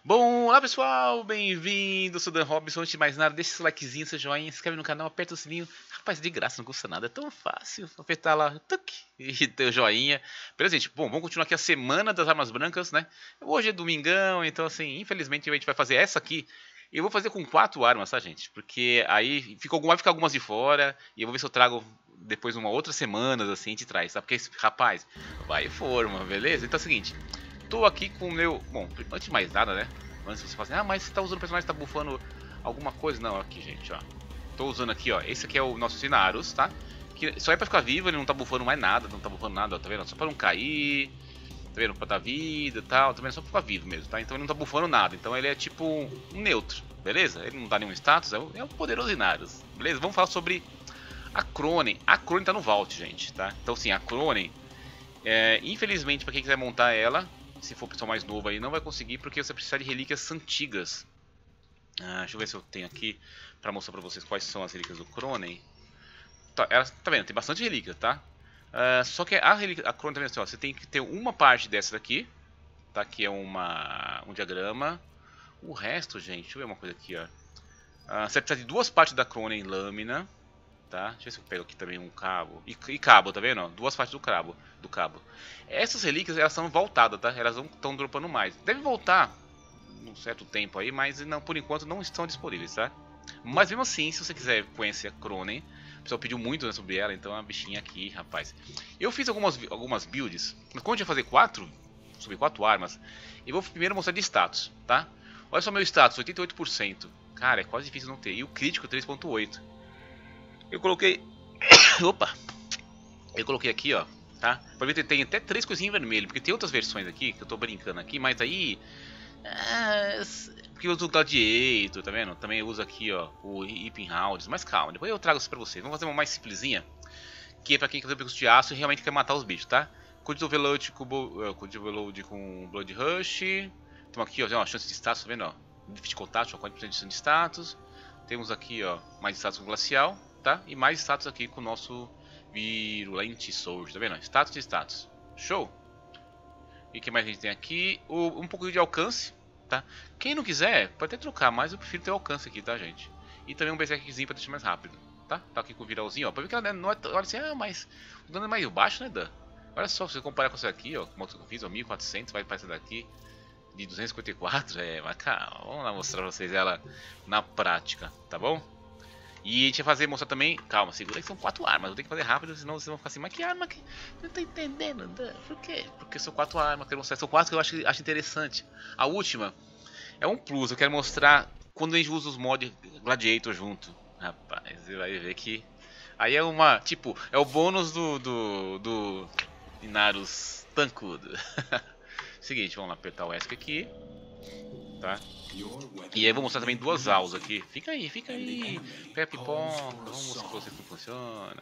Bom, olá pessoal, bem-vindo, eu sou o Dan Robson. Antes de mais nada, deixa seu likezinho, seu joinha, se inscreve no canal, aperta o sininho. Rapaz, de graça, não custa nada, é tão fácil. Apertar lá, tuc, e ter o joinha. Beleza, gente? Bom, vamos continuar aqui a semana das armas brancas, né? Hoje é domingão, então assim, infelizmente a gente vai fazer essa aqui. Eu vou fazer com 4 armas, tá, gente? Porque aí vai ficar algumas de fora, e eu vou ver se eu trago depois uma outra semana, assim, a gente traz, tá? Porque, rapaz, vai forma, beleza? Então é o seguinte... Tô aqui com o meu... Bom, antes de mais nada, né? Antes você fala assim, ah, mas você tá usando o personagem, tá bufando alguma coisa. Não, aqui, gente, ó. Tô usando aqui, ó. Esse aqui é o nosso Sinarus, tá? Que só é pra ficar vivo, ele não tá bufando mais nada, não tá bufando nada, ó, tá vendo? Só pra não cair, tá vendo? Pra dar vida e tal, tá vendo? Só pra ficar vivo mesmo, tá? Então ele não tá bufando nada, então ele é tipo um neutro, beleza? Ele não dá nenhum status, é o poderoso Sinarus, beleza? Vamos falar sobre a Cronen. A Cronen tá no Vault, gente, tá? Então sim, a Cronen, infelizmente pra quem quiser montar ela... Se for pessoal mais novo aí, não vai conseguir porque você precisa de relíquias antigas. Deixa eu ver se eu tenho aqui pra mostrar pra vocês quais são as relíquias do Cronen. Tá vendo? Tem bastante relíquia, tá? Só que a Cronen também assim, ó, você tem que ter uma parte dessa daqui, tá? Que é um diagrama. O resto, gente, deixa eu ver uma coisa aqui, ó. Você precisa de 2 partes da Cronen lâmina. Tá? Deixa eu ver se eu pego aqui também um cabo. E cabo, tá vendo? 2 partes do cabo. Essas relíquias, elas são voltadas, tá? Elas não estão dropando mais. Deve voltar num certo tempo aí, mas não, por enquanto não estão disponíveis, tá? Mas mesmo assim, se você quiser conhecer a Cronen, o pessoal pediu muito, né, sobre ela, então é uma bichinha aqui, rapaz. Eu fiz algumas builds, mas como a gente vai fazer sobre 4 armas, eu vou primeiro mostrar de status, tá? Olha só meu status, 88%. Cara, é quase difícil não ter. E o crítico, 3.8. Eu coloquei... Opa! Eu coloquei aqui, ó, tá? Pra ver que tem até 3 coisinhas em vermelho, porque tem outras versões aqui, que eu tô brincando aqui, mas aí... porque eu uso o Gladiator, tá vendo? Também eu uso aqui, ó, o Hipping Rounds, mas calma, depois eu trago isso pra vocês. Vamos fazer uma mais simplesinha, que é pra quem quer fazer percurso de aço e realmente quer matar os bichos, tá? Code Overload com Blood Rush. Temos aqui, ó, uma chance de status, tá vendo, ó? Defeat Contact, 40% de status. Temos aqui, ó, mais status com Glacial. Tá? E mais status aqui com o nosso Virulent Soldier, tá vendo? Status de status. Show! E o que mais a gente tem aqui? Um pouco de alcance, tá? Quem não quiser, pode até trocar, mas eu prefiro ter alcance aqui, tá, gente? E também um berserkzinho pra deixar mais rápido, tá? Tá aqui com o viralzinho, ó. Pra ver que ela não é... Olha assim, mas o dano é mais baixo, né, Dan? Olha só, se você comparar com essa aqui, ó, como eu fiz, ó, 1400, vai para essa daqui de 254, mas calma, vamos lá mostrar pra vocês ela na prática, tá bom? E a gente vai mostrar também, calma, segura que são 4 armas, eu tenho que fazer rápido, senão vocês vão ficar assim, mas que arma que... Não tô entendendo, por quê? Porque são 4 armas, quero mostrar, são 4 que eu acho interessante. A última é um plus, eu quero mostrar quando a gente usa os mods Gladiator junto. Rapaz, você vai ver que... Aí é uma, tipo, é o bônus do Inarus tancudo. Seguinte, vamos lá apertar o ESC aqui. Tá? E aí eu vou mostrar também 2 aulas aqui. Fica aí. Pega a pipoca. Vamos mostrar pra vocês como funciona.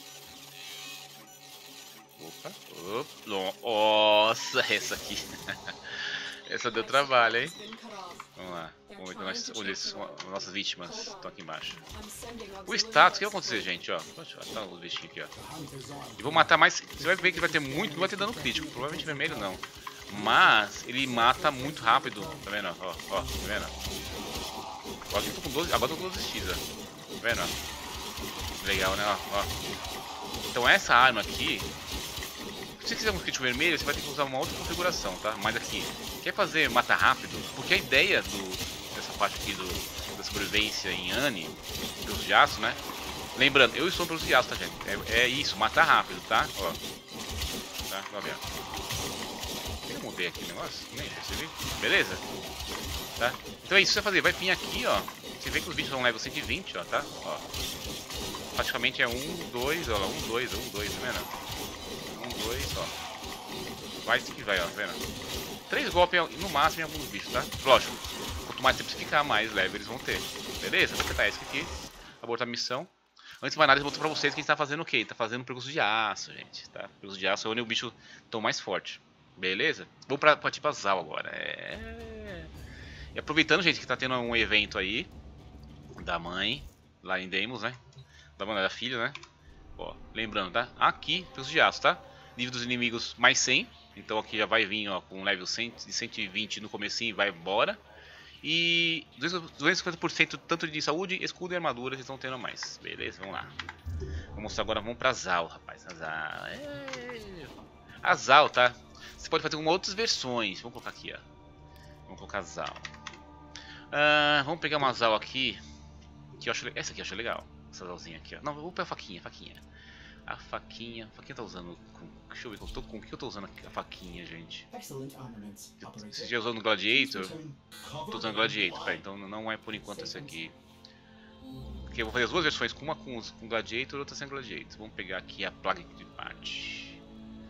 Opa. Nossa, essa aqui. Essa deu trabalho, hein? Vamos lá. Vamos ver onde as nossas vítimas estão aqui embaixo. O status, o que vai acontecer, gente? Ó, tá os bichinhos aqui, ó. E vou matar mais. Você vai ver que vai ter muito. Não vai ter dano crítico. Provavelmente vermelho não. Mas ele mata muito rápido, tá vendo? Ó, tá vendo? Agora eu tô com 12, agora eu tô com 12x, ó. Tá vendo? Legal, né? Ó. Então essa arma aqui, se você quiser um kit vermelho, você vai ter que usar uma outra configuração, tá? Mas aqui, quer fazer matar rápido? Porque a ideia dessa parte aqui da sobrevivência em Anne, pelos de aço, né? Lembrando, eu estou pelos de aço, tá, gente? É isso, matar rápido, tá? Ó. Tá? Vamos ver. Eu mudei aqui o negócio, nem percebi. Beleza? Tá? Então é isso que você vai fazer, vai vir aqui, ó. Você vê que os bichos são level 120, ó, tá? Ó. Praticamente é 1, 2, ó lá, 1, 2, tá vendo? 1, 2, ó. Vai assim que vai, ó, tá vendo? 3 golpes no máximo em alguns bichos, tá? Lógico, quanto mais tempo você ficar, mais level eles vão ter. Beleza? Vou apertar esse aqui, abortar a missão. Antes de mais nada, eu vou mostrar pra vocês que a gente tá fazendo o quê? Tá fazendo percurso de aço, gente, tá? Percurso de aço é onde o bicho tão mais forte. Beleza? Vou pra tipo Azal agora. E aproveitando, gente, que tá tendo um evento aí da mãe, lá em Deimos, né? Da mãe da filha, né? Ó, lembrando, tá? Aqui, percurso de aço, tá? Nível dos inimigos mais 100, Então aqui já vai vir, ó, com level 100, de 120 no comecinho e vai embora. E 250% tanto de saúde, escudo e armadura vocês estão tendo a mais. Beleza, vamos lá. Vou mostrar agora, vamos pra Zal, rapaz. A Zal, tá? Você pode fazer uma outras versões. Vamos colocar aqui, ó. Vamos colocar Zal. Vamos pegar uma Zal aqui. Que eu acho, essa aqui eu acho legal. Essa Zalzinha aqui, ó. Não, vou pegar a faquinha, A faquinha tá usando com... Deixa eu ver, com o que eu tô usando a faquinha, gente? Você já usou no Gladiator? Tô usando Gladiator, tá? Então não é por enquanto essa aqui. Porque eu vou fazer as duas versões, uma com Gladiator e outra sem Gladiator. Vamos pegar aqui a plaga de parte.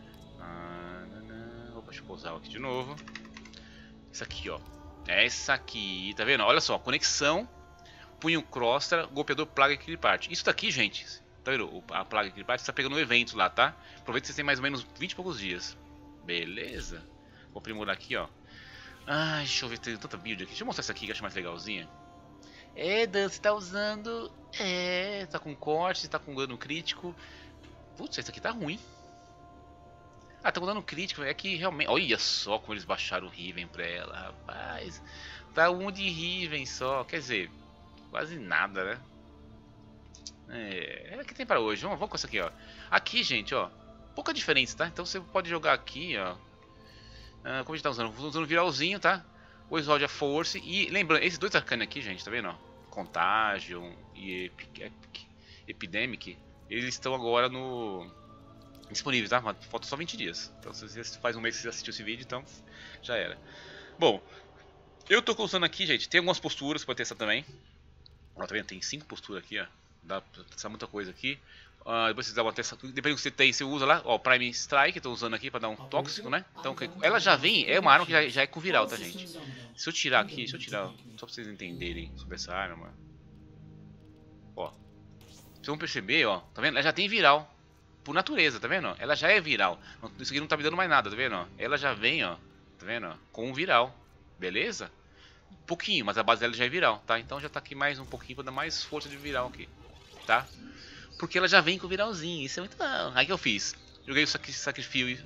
Opa, deixa eu pausar aqui de novo. Essa aqui, ó. Essa aqui, tá vendo? Olha só, conexão, punho crosta, golpeador, plaga de parte. Isso daqui, gente, tá vendo? A plaga de parte você tá pegando no evento lá, tá? Aproveita que vocês têm mais ou menos 20 e poucos dias. Beleza? Vou aprimorar aqui, ó. Ai, deixa eu ver, tem tanta build aqui. Deixa eu mostrar essa aqui que eu acho mais legalzinha. Dan, você tá usando... tá com corte, tá com dano crítico. Putz, essa aqui tá ruim. Tá com dano crítico, é que realmente... Olha só como eles baixaram o Riven pra ela, rapaz. Tá um de Riven só, quer dizer, quase nada, né? É o que tem pra hoje. Vamos com essa aqui, ó. Aqui, gente, ó, pouca diferença, tá? Então você pode jogar aqui, ó. Como a gente tá usando? Usando viralzinho, tá? O Exalt a Force. E lembrando, esses dois arcanos aqui, gente, tá vendo, ó? Contagion e Epidemic, eles estão agora no... disponíveis, tá? Falta só 20 dias. Então se você faz um mês que você assistiu esse vídeo, então já era. Bom, eu tô usando aqui, gente, tem algumas posturas pra testar também. Ó, tá vendo? Tem 5 posturas aqui, ó. Dá pra testar muita coisa aqui. Depois você dá uma testa, dependendo do que você tem, você usa lá, ó, o Prime Strike, tô usando aqui pra dar um tóxico, né? Então ela já vem, é uma arma que já é com viral, tá, gente? Se eu tirar aqui, só pra vocês entenderem sobre essa arma. Ó, vocês vão perceber, ó, tá vendo? Ela já tem viral, por natureza, tá vendo? Ela já é viral, isso aqui não tá me dando mais nada, tá vendo? Ela já vem, ó, tá vendo? Com um viral, beleza? Um pouquinho, mas a base dela já é viral, tá? Então já tá aqui mais um pouquinho pra dar mais força de viral aqui, tá? Porque ela já vem com o viralzinho, isso é muito bom. Aí que eu fiz? Joguei o Sacrificial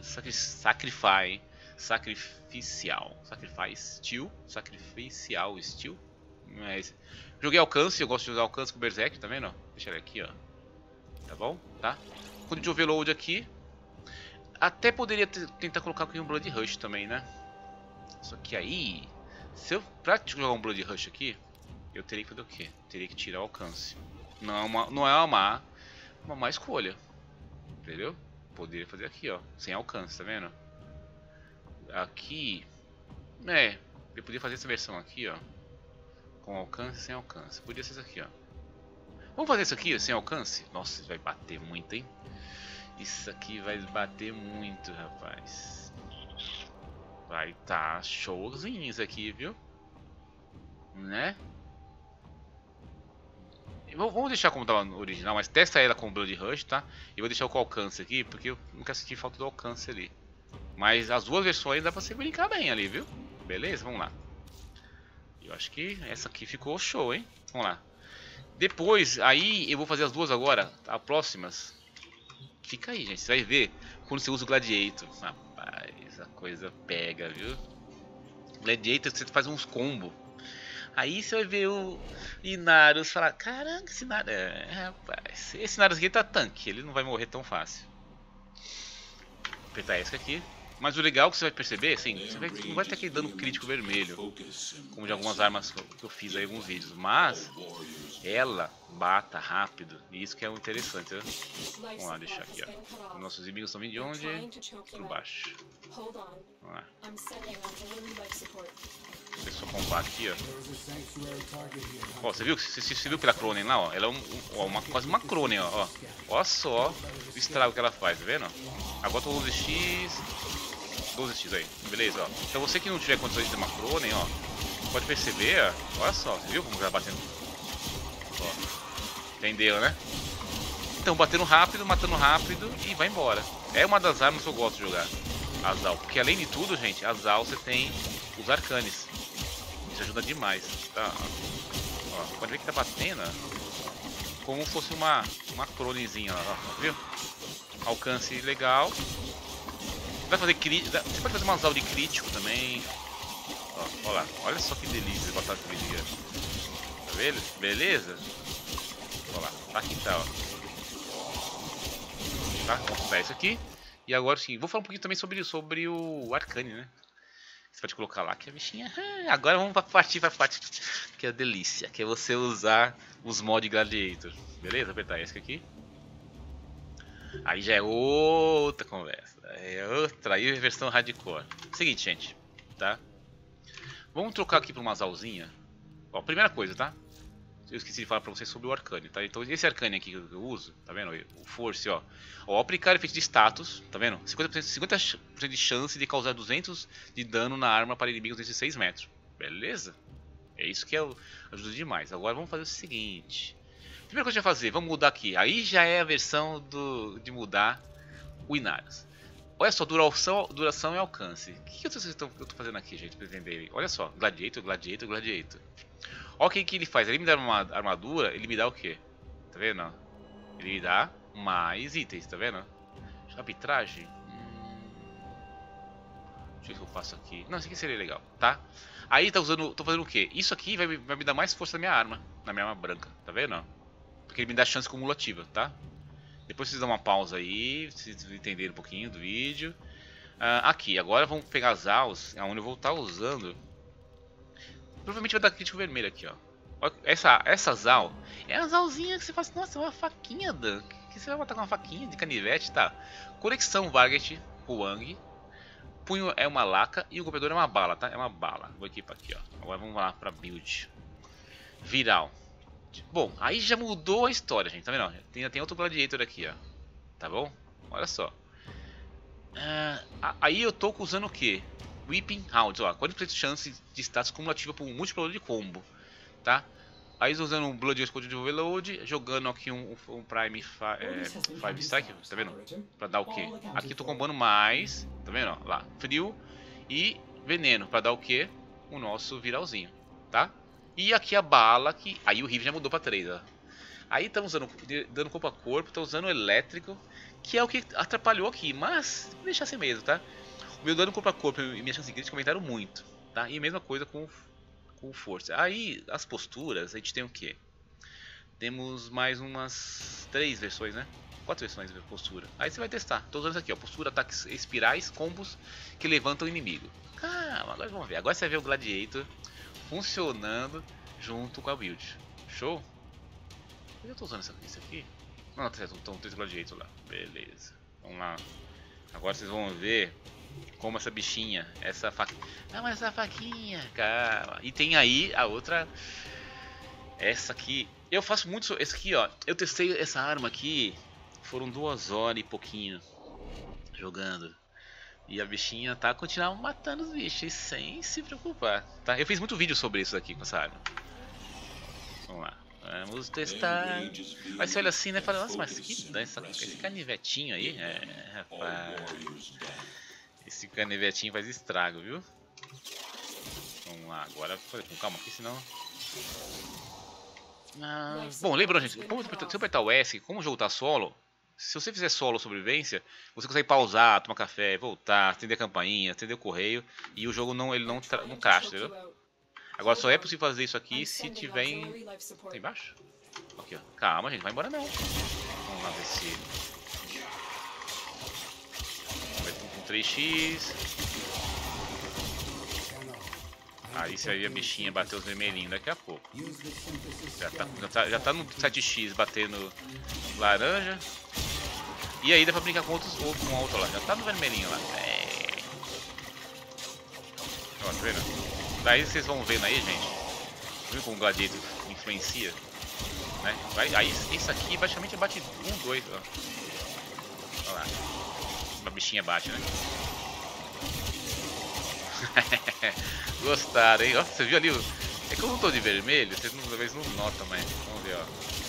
Steel. Mas joguei alcance, eu gosto de usar alcance com o Berserk, tá vendo? Deixa ele aqui, ó. Tá bom? Tá? Quando de overload aqui, até poderia tentar colocar aqui um Blood Rush também, né? Só que aí, pra jogar um Blood Rush aqui, eu teria que fazer o quê? Teria que tirar o alcance. Não é uma má escolha, entendeu? Poderia fazer aqui, ó, sem alcance, tá vendo? Aqui, eu podia fazer essa versão aqui, ó, com alcance e sem alcance. Podia ser isso aqui, ó. Vamos fazer isso aqui, ó, sem alcance? Nossa, isso vai bater muito, hein? Isso aqui vai bater muito, rapaz. Vai tá showzinho isso aqui, viu? Né? Vamos deixar como estava no original, mas testa ela com o Blood Rush, tá? E vou deixar com alcance aqui, porque eu não quero sentir falta do alcance ali. Mas as duas versões dá pra você brincar bem ali, viu? Beleza? Vamos lá. Eu acho que essa aqui ficou show, hein? Vamos lá. Depois, aí eu vou fazer as duas agora, as próximas. Fica aí, gente. Você vai ver quando você usa o Gladiator. Rapaz, a coisa pega, viu? Gladiator, você faz uns combos. Aí você vai ver o Inarius e falar, caramba, esse Inarius... rapaz, esse Inarius aqui tá tanque, ele não vai morrer tão fácil. Vou apertar essa aqui. Mas o legal que você vai perceber, assim, você não vai ter aquele dano crítico vermelho, como de algumas armas que eu fiz aí em alguns vídeos. Mas ela bata rápido, e isso que é o interessante, né? Vamos lá, deixar aqui, ó. Nossos inimigos estão vindo de onde? Por baixo. Vamos lá. Deixa eu combar aqui, ó. Ó, você viu aquela Cronen lá, ó? Ela é quase uma Cronen, ó. Olha só o estrago que ela faz, tá vendo? Agora tô 12x aí, beleza, ó. Então você que não tiver condições de ter uma Cronen, ó, pode perceber, ó. Olha só, você viu como ela batendo? Ó, entendeu, né? Então, batendo rápido, matando rápido e vai embora. É uma das armas que eu gosto de jogar, a Zal. Porque além de tudo, gente, a Zal você tem os arcanes. Isso ajuda demais, tá? Ó, pode ver que tá batendo, ó, como se fosse uma cronezinha, ó, viu? Alcance legal. Dá pra fazer crítico. Você pode fazer umas aulas de crítico também. Ó, ó lá. Olha só que delícia de batata frita. Tá vendo? Beleza? Ó lá. Aqui tá, ó. Tá? Vamos usar isso aqui. E agora sim, vou falar um pouquinho também sobre o Arcane, né? Você pode colocar lá que a bichinha. Agora vamos partir pra parte que é a delícia, que é você usar os mods Gladiator. Beleza? Apertar esse aqui. Aí já é outra conversa. É outra. Aí é a versão hardcore. Seguinte, gente. Tá? Vamos trocar aqui pra uma alzinha. Ó, primeira coisa, tá? Eu esqueci de falar pra vocês sobre o Arcane, tá? Então esse Arcane aqui que eu uso, tá vendo? O Force, ó. Ó, aplicar efeito de status, tá vendo? 50% de chance de causar 200 de dano na arma para inimigos de 6 metros. Beleza? É isso que ajuda demais. Agora vamos fazer o seguinte. Primeira coisa que a gente vai fazer, vamos mudar aqui. Aí já é a versão de mudar o Inarius. Olha só, duração e alcance. O que eu tô fazendo aqui, gente, pra entenderem? Olha só, Gladiator, Gladiator, Gladiator. Olha o que ele faz. Ele me dá uma armadura, ele me dá o quê? Tá vendo? Ele me dá mais itens, tá vendo? Arbitragem. Deixa eu ver o que eu faço aqui. Não, isso aqui seria legal, tá? Aí tô fazendo o quê? Isso aqui vai me dar mais força na minha arma. Na minha arma branca, tá vendo? Porque ele me dá chance cumulativa, tá? Depois vocês dão uma pausa aí, vocês entenderem um pouquinho do vídeo. Aqui, agora vamos pegar as AUs, onde eu vou estar usando. Provavelmente vai dar crítico vermelho aqui, ó. Essa ZAL é uma ZALzinha que você fala assim, nossa, uma faquinha, Dan. Que você vai botar com uma faquinha de canivete, tá? Conexão Varget, Huang. Punho é uma laca e o golpeador é uma bala, tá? É uma bala. Vou equipar aqui, ó. Agora vamos lá pra build. Viral. Bom, aí já mudou a história, gente. Tá vendo? Tem outro Gladiator aqui, ó. Tá bom? Olha só. Aí eu tô usando o que? Whipping Rounds, ó. 40% de chance de status cumulativa por um múltiplo de combo, tá? Aí usando um Blood Code de Overload, jogando aqui um Prime 5 Strike, tá vendo? Pra dar o que? Aqui eu tô combando mais, tá vendo? Ó, lá, frio e veneno, pra dar o que? O nosso viralzinho, tá? E aqui a bala, que aí o Riv já mudou pra 3, ó. Aí estamos usando dano corpo a corpo, tá usando o elétrico, que é o que atrapalhou aqui, mas vou deixar assim mesmo, tá? O meu dano corpo a corpo e minha chance de crítica aumentaram muito, tá? E a mesma coisa com força. Aí as posturas, a gente tem o que? Temos mais umas 3 versões, né? 4 versões de postura. Aí você vai testar. Tô usando isso aqui, ó. Postura, ataques espirais, combos que levantam o inimigo. Calma, agora vamos ver. Agora você vai ver o Gladiator funcionando junto com a build. Show? Eu tô usando isso aqui? Não, estão 3 Gladiators lá. Beleza. Vamos lá. Agora vocês vão ver como essa bichinha, essa faquinha. Não, mas essa faquinha, cara. E tem aí a outra. Essa aqui. Eu faço muito. Essa aqui, ó. Eu testei essa arma aqui. Foram 2 horas e pouquinho jogando. E a bichinha tá continuando matando os bichos sem se preocupar, tá? Eu fiz muito vídeo sobre isso aqui com essa arma. Vamos lá. Vamos testar. Aí você olha assim, né? E fala, nossa, mas que dança. Esse canivetinho aí. Rapaz. Esse canivetinho faz estrago, viu? Vamos lá, agora com calma aqui, senão. Bom, lembrando, gente, se eu apertar o S, como o jogo tá solo, se você fizer solo sobrevivência, você consegue pausar, tomar café, voltar, atender a campainha, atender o correio, e o jogo ele não crasha, entendeu? Agora só é possível fazer isso aqui se tiver em. Tá embaixo? Aqui, ó. Calma, gente, vai embora não. Vamos lá ver se. Vai com 3x. Aí se aí a bichinha bater os vermelhinhos daqui a pouco. Já tá no 7x batendo laranja. E aí dá pra brincar com com outro lá. Já tá no vermelhinho lá. Ó, tá vendo? Daí vocês vão vendo aí, gente. Viu como o Gladiator influencia? Né? Aí isso aqui praticamente bate 1, 2. Ó. Olha lá. A bichinha bate, né? Gostaram, hein? Ó, você viu ali? É que eu não tô de vermelho, vocês talvez não notam, mas vamos ver, ó.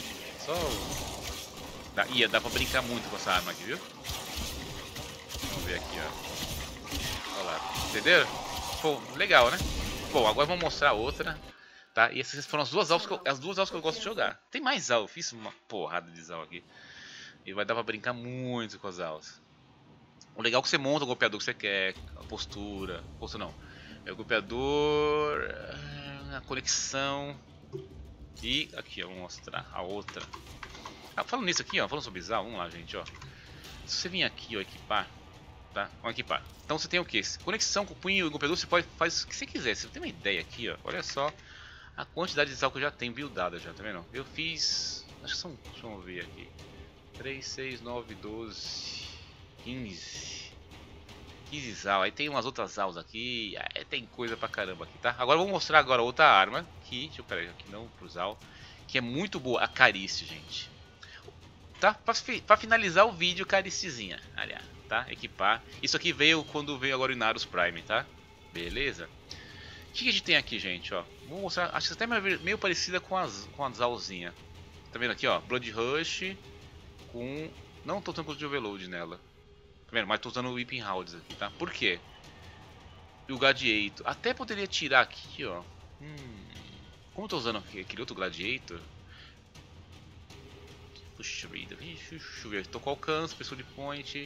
Só dá pra brincar muito com essa arma aqui, viu? Vamos ver aqui, ó. Olha lá, entenderam? Pô, legal, né? Bom, agora vamos mostrar outra, tá? E essas foram as duas aulas que eu gosto de jogar. Tem mais aulas, fiz uma porrada de aulas aqui. E vai dar pra brincar muito com as aulas. O legal é que você monta o golpeador que você quer, a postura, não, é o golpeador, a conexão e aqui eu vou mostrar a outra. Falando nisso aqui, ó, falando sobre Zal, vamos lá, gente, ó. Se você vir aqui, ó, equipar, tá? Vamos equipar. Então você tem o que? Conexão com o punho e o golpeador, você pode fazer o que você quiser. Você tem uma ideia aqui, ó, olha só a quantidade de Zal que eu já tenho buildada já, tá vendo? Eu fiz, acho que são, deixa eu ver aqui, 3, 6, 9, 12, 15 Zal, aí tem umas outras Zals aqui, tem coisa pra caramba aqui, tá? Agora eu vou mostrar agora outra arma, que, deixa eu pegar aqui não, pro Zal, que é muito boa, a Carice, gente. Tá? Pra finalizar o vídeo, Caricezinha, aliás, tá? Equipar. Isso aqui veio quando veio agora o Inarus Prime, tá? Beleza? O que a gente tem aqui, gente, ó? Vou mostrar, acho que até meio parecida com a Zalzinha. Tá vendo aqui, ó? Blood Rush com... Não tô usando de overload nela. Tá vendo? Mas tô usando o Whipping Rounds aqui, tá? Por quê? E o Gladiator. Até poderia tirar aqui, ó. Como eu tô usando aquele outro Gladiator... Puxa vida, deixa eu ver. Tô com alcance, Pursuit Point.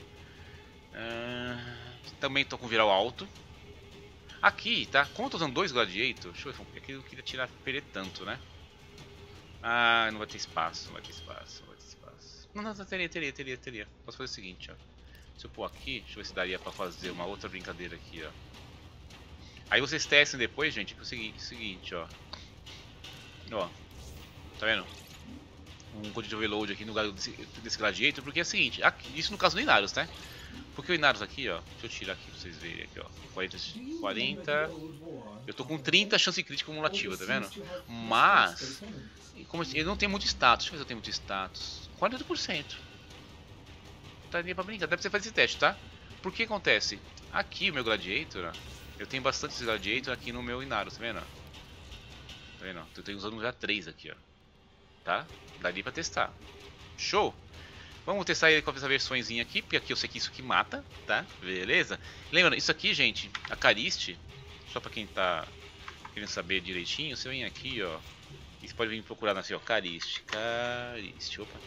Também tô com viral alto. Aqui, tá? Como eu tô usando dois Gladiator, deixa eu ver. Aqui eu queria tirar, perder tanto, né? Ah, não vai ter espaço, não vai ter espaço, não vai ter espaço. Não, teria. Posso fazer o seguinte, ó. Se eu pôr aqui, deixa eu ver se daria pra fazer uma outra brincadeira aqui, ó. Aí vocês testem depois, gente, que é o seguinte, ó. Ó, tá vendo? Um código de overload aqui no lugar desse Gladiator, porque é o seguinte, aqui, isso no caso do Inarus, tá? Porque o Inarus aqui, ó, deixa eu tirar aqui pra vocês verem aqui, ó, 40, eu tô com 30 chance crítica cumulativa, tá vendo? Mas, como ele não tem muito status, deixa eu ver se eu tenho muito status, 40%. Daria pra brincar, deve ser fazer esse teste, tá? Porque acontece, aqui o meu Gladiator, ó, eu tenho bastante Gladiator aqui no meu Inarus, tá vendo? Tá vendo? Eu tenho usando já 3 aqui, ó. Tá? Daria pra testar. Show? Vamos testar ele com essa versõezinha aqui, porque aqui eu sei que isso aqui mata, tá? Beleza? Lembrando, isso aqui, gente, a Cariste, só pra quem tá querendo saber direitinho, você vem aqui, ó, e você pode vir procurar assim, ó, Cariste, opa.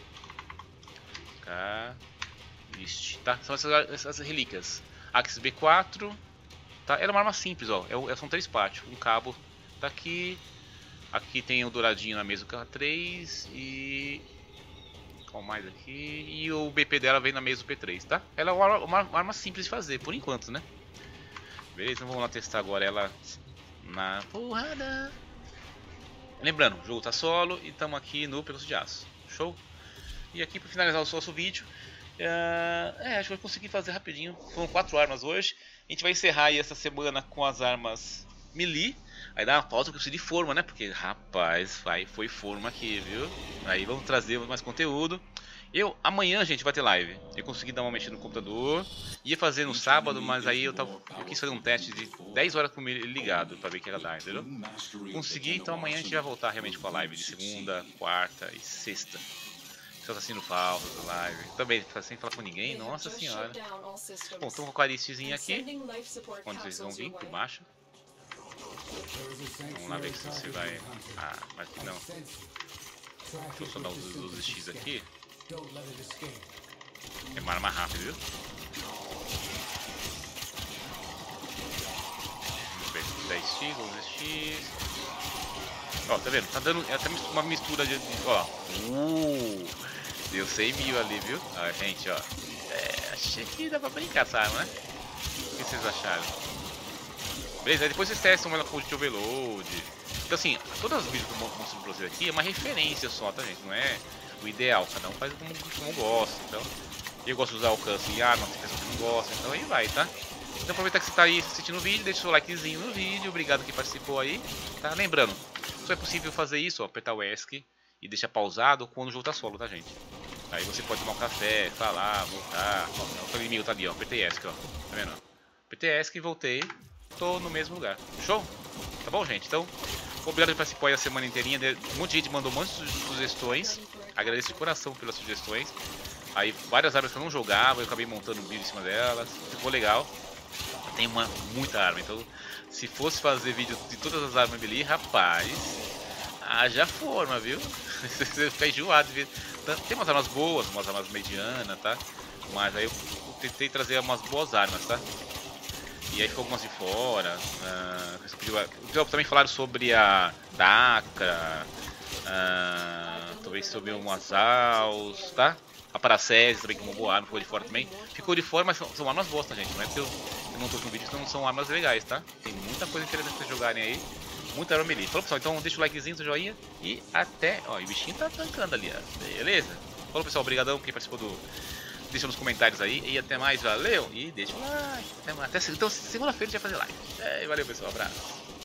Cariste, tá? São essas relíquias. Axis B4, tá? Ela é uma arma simples, ó, são 3 partes, um cabo tá aqui. Aqui tem o douradinho na mesa do K3 e... Qual mais aqui? E o BP dela vem na mesa do P3, tá? Ela é uma arma simples de fazer, por enquanto, né? Beleza, então vamos lá testar agora ela na porrada. Lembrando, o jogo tá solo e estamos aqui no Pedaço de Aço. Show? E aqui para finalizar o nosso vídeo, acho que eu consegui fazer rapidinho. Foram 4 armas hoje. A gente vai encerrar aí essa semana com as armas melee. Aí dá uma pausa que eu preciso de forma, né? Porque, rapaz, foi forma aqui, viu? Aí vamos trazer mais conteúdo. Amanhã, gente, vai ter live. Eu consegui dar uma mexida no computador. Ia fazer no sábado, mas aí eu quis fazer um teste de 10 horas com ele ligado pra ver o que ia dar, entendeu? Consegui, então amanhã a gente vai voltar realmente com a live de segunda, quarta e sexta. Só tá sendo falso da live. Também, sem falar com ninguém, nossa senhora. Bom, tô com a Caricezinha aqui. Quando vocês vão vir por baixo. Vamos lá ver se você vai... Ah, mas não. Deixa eu só dar os X aqui. É uma arma rápida, viu? Vamos ver, 10x, 11x. Ó, tá vendo? Tá dando até uma mistura de... Ó. Deu 100 mil ali, viu? Ó, gente, ó. Achei que dá pra brincar essa arma, né? O que vocês acharam? Beleza, aí depois vocês testam ela com o de overload. Então assim, todas as vídeos que eu mostro pra vocês aqui é uma referência só, tá gente? Não é o ideal, cada um faz como gosta. Então, eu gosto de usar alcance em arma, tem pessoas que não gostam, então aí vai, tá? Então aproveitar que você tá aí assistindo o vídeo, deixa o seu likezinho no vídeo, obrigado que participou aí, tá? Lembrando, só é possível fazer isso, ó, apertar o ESC e deixar pausado quando o jogo tá solo, tá gente? Aí você pode tomar um café, falar, voltar, ó, o inimigo tá ali, ó, apertei ESC, ó, tá vendo? Apertei ESC e voltei. Tô no mesmo lugar. Show? Tá bom, gente? Então, obrigado por participar aí a semana inteirinha. Um monte de gente mandou um monte de sugestões. Agradeço de coração pelas sugestões. Aí, várias armas que eu não jogava, eu acabei montando um vídeo em cima delas. Ficou legal. Tem muita arma. Então, se fosse fazer vídeo de todas as armas ali, rapaz, haja forma, viu? Você fica enjoado de ver. Tem umas armas boas, umas armas medianas, tá? Mas aí tentei trazer umas boas armas, tá? E aí ficou algumas de fora. Também falaram sobre a Dacra, talvez sobre umas Aus, tá? A Paracésia também, que é uma boa arma, ficou de fora também. Ficou de fora, mas são armas boas, tá, gente? Não é porque eu não tô com vídeo, então não são armas legais, tá? Tem muita coisa interessante pra vocês jogarem aí. Muita arma melee. Falou, pessoal, então deixa o likezinho, seu joinha e até... Ó, e o bichinho tá tancando ali, ó. Beleza? Falou, pessoal, obrigadão quem participou do... Deixa nos comentários aí e até mais, valeu! E deixa o like. Até segunda-feira a gente vai fazer live. Valeu, pessoal, abraço.